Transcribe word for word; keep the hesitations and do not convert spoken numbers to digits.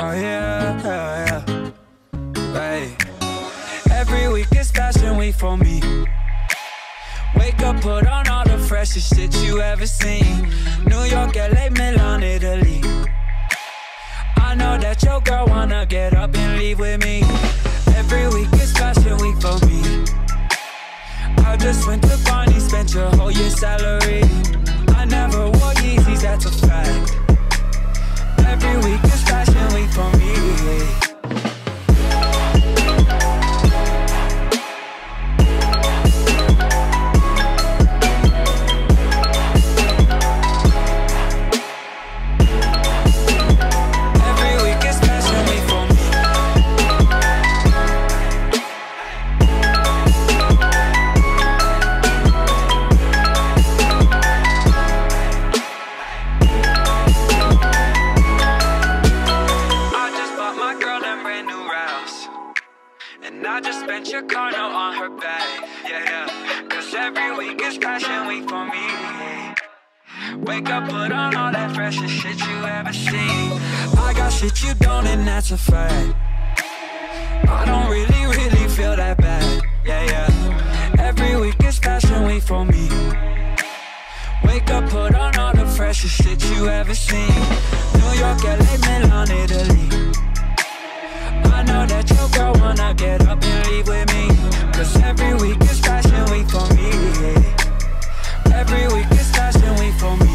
Oh yeah, yeah, yeah. Hey. Every week is fashion week for me. Wake up, put on all the freshest shit you ever seen. New York, L A, Milan, Italy. I know that your girl wanna get up and leave with me. Every week is fashion week for me. I just went to Barney, spent your whole year's salary. I never wore Yeezys, that's a fact. Every week is fashion week for me. And I just spent your car note on her back, yeah, yeah. Cause every week is fashion week for me. Wake up, put on all that freshest shit you ever seen. I got shit you don't, and that's a fact. I don't really, really feel that bad, yeah, yeah. Every week is fashion week for me. Wake up, put on all the freshest shit you ever seen. New York, L A, Milan, Italy. I know that your girl wanna get up and leave with me. Cause every week is fashion week for me. Every week is fashion week for me.